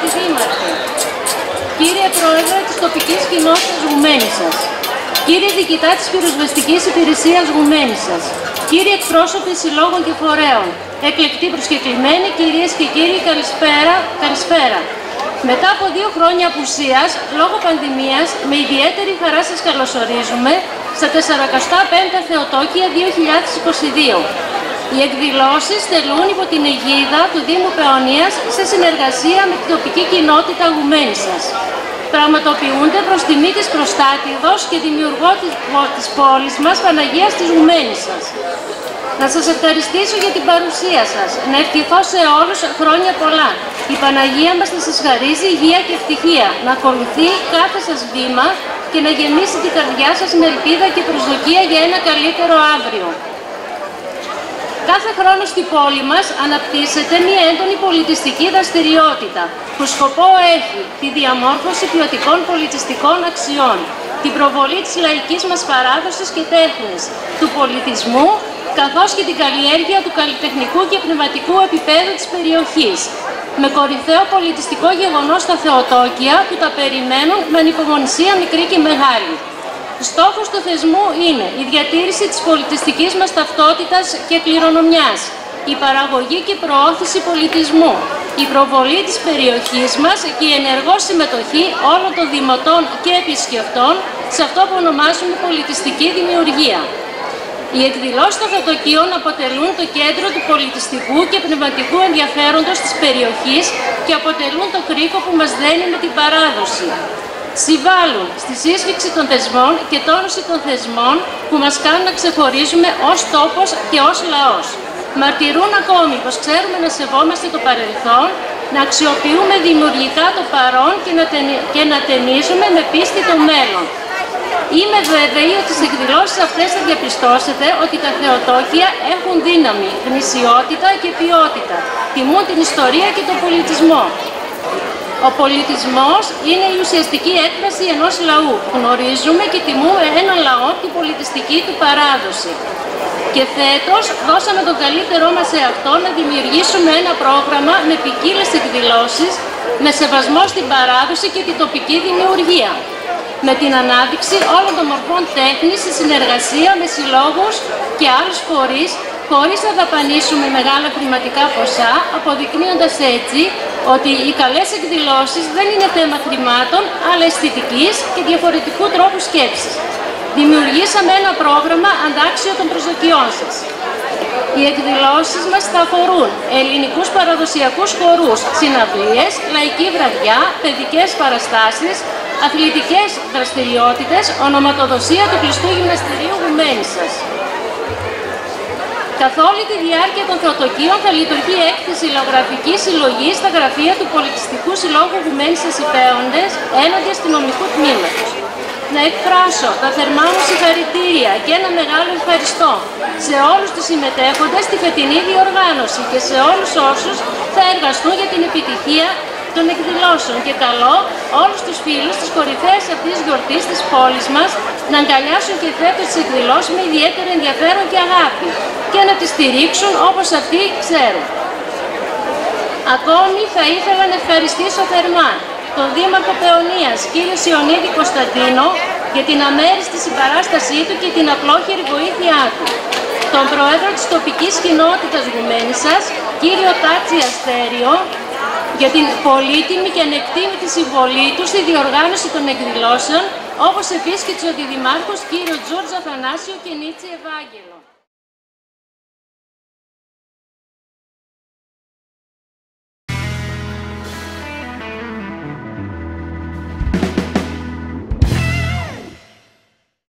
Δήμαρχε, κύριε Πρόεδρε της τοπικής κοινότητας Γουμένισσας, κύριε Διοικητά της Πυροσβεστικής Υπηρεσίας Γουμένισσας, κύριοι εκπρόσωποι συλλόγων και φορέων, εκλεκτοί προσκεκλημένοι, κυρίες και κύριοι, καλησπέρα. Μετά από 2 χρόνια απουσίας, λόγω πανδημίας, με ιδιαίτερη χαρά σας καλωσορίζουμε στα 45 Θεοτόκια 2022. Οι εκδηλώσεις τελούν υπό την αιγίδα του Δήμου Παιωνίας σε συνεργασία με την τοπική κοινότητα Γουμένισσας. Πραγματοποιούνται προς τιμή της προστάτηδος και δημιουργό της πόλης μας Παναγίας της Γουμένισσας. Να σας ευχαριστήσω για την παρουσία σας, να ευχηθώ σε όλους χρόνια πολλά. Η Παναγία μας να σας χαρίζει υγεία και ευτυχία, να ακολουθεί κάθε σας βήμα και να γεμίσει την καρδιά σας με ελπίδα και προσδοκία για ένα καλύτερο αύριο. Κάθε χρόνο στην πόλη μας αναπτύσσεται μια έντονη πολιτιστική δραστηριότητα που σκοπό έχει τη διαμόρφωση ποιοτικών πολιτιστικών αξιών, την προβολή της λαϊκής μας παράδοσης και τέχνης, του πολιτισμού, καθώς και την καλλιέργεια του καλλιτεχνικού και πνευματικού επίπεδου της περιοχής, με κορυφαίο πολιτιστικό γεγονός στα Θεοτόκια που τα περιμένουν με ανυπομονησία μικρή και μεγάλη. Στόχος του θεσμού είναι η διατήρηση της πολιτιστικής μας ταυτότητας και κληρονομιάς, η παραγωγή και προώθηση πολιτισμού, η προβολή της περιοχής μας και η ενεργό συμμετοχή όλων των δημοτών και επισκεπτών σε αυτό που ονομάζουμε πολιτιστική δημιουργία. Οι εκδηλώσεις των Θεοτοκίων αποτελούν το κέντρο του πολιτιστικού και πνευματικού ενδιαφέροντος της περιοχής και αποτελούν το κρίκο που μας δένει με την παράδοση. Συμβάλλουν στη σύσφυξη των θεσμών και τόνωση των θεσμών που μας κάνουν να ξεχωρίζουμε ως τόπος και ως λαός. Μαρτυρούν ακόμη πως ξέρουμε να σεβόμαστε το παρελθόν, να αξιοποιούμε δημιουργικά το παρόν και να ταινίζουμε με πίστη το μέλλον. Είμαι βέβαιη ότι στις εκδηλώσεις αυτές θα διαπιστώσετε ότι τα Θεοτόκια έχουν δύναμη, γνησιότητα και ποιότητα. Τιμούν την ιστορία και τον πολιτισμό. Ο πολιτισμός είναι η ουσιαστική έκφραση ενός λαού. Γνωρίζουμε και τιμούμε έναν λαό την πολιτιστική του παράδοση. Και φέτος δώσαμε τον καλύτερό μας σε αυτό να δημιουργήσουμε ένα πρόγραμμα με ποικίλες εκδηλώσεις, με σεβασμό στην παράδοση και την τοπική δημιουργία, με την ανάδειξη όλων των μορφών τέχνης σε συνεργασία με συλλόγους και άλλους φορείς, χωρίς να δαπανίσουμε μεγάλα χρηματικά ποσά, αποδεικνύοντας έτσι ότι οι καλές εκδηλώσεις δεν είναι θέμα χρημάτων, αλλά αισθητικής και διαφορετικού τρόπου σκέψης. Δημιουργήσαμε ένα πρόγραμμα αντάξιο των προσδοκιών σας. Οι εκδηλώσεις μας θα αφορούν ελληνικούς παραδοσιακούς χορούς, συναυλίες, λαϊκή βραδιά, παιδικές παραστάσεις, αθλητικές δραστηριότητες, ονοματοδοσία του κλειστού γυμναστηρίου Γουμένισσας. Καθ' όλη τη διάρκεια των Θεοτοκίων θα λειτουργεί έκθεση λαογραφική συλλογή στα γραφεία του Πολιτιστικού Συλλόγου Γουμένισσας Υπέοντες έναντι αστυνομικού τμήματος. Να εκφράσω τα θερμά μου συγχαρητήρια και ένα μεγάλο ευχαριστώ σε όλους τους συμμετέχοντες στη φετινή διοργάνωση και σε όλους όσους θα εργαστούν για την επιτυχία των εκδηλώσεων και καλώ όλους τους φίλους της κορυφαίας αυτής γιορτής της πόλης μας να αγκαλιάσουν και φέτος τις εκδηλώσεις με ιδιαίτερο ενδιαφέρον και αγάπη και να τις στηρίξουν όπως αυτοί ξέρουν. Ακόμη θα ήθελα να ευχαριστήσω θερμά τον Δήμαρχο Παιωνίας, κύριο Ιωνίδη Κωνσταντίνο, για την αμέριστη συμπαράστασή του και την απλόχερη βοήθειά του. Τον Πρόεδρο της τοπικής κοινότητας Γουμένισσας, κύριο Τάτσι Αστέριο, για την πολύτιμη και ανεκτήμητη συμβολή του στη διοργάνωση των εκδηλώσεων, όπως επίσης και τους αντιδημάρχους κύριο Τζόρτζ Αθανάσιο και Νίτσι Ευάγγελο.